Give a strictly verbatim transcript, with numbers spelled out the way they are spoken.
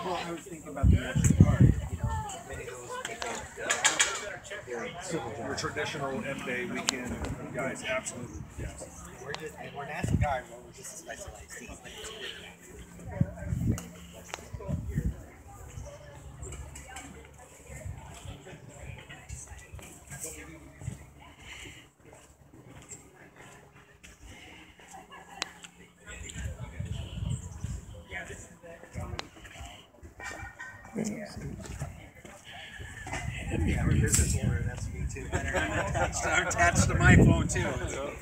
Well, I was thinking about the National Guard. You know, many of those people they're civil We're jobs. traditional M Day weekend guys, absolutely. Yes. We're just, and we're National Guard, but we're just a specialized team. Yeah, we're business owner, that's me too. I'm attached, I'm attached to my phone too. So.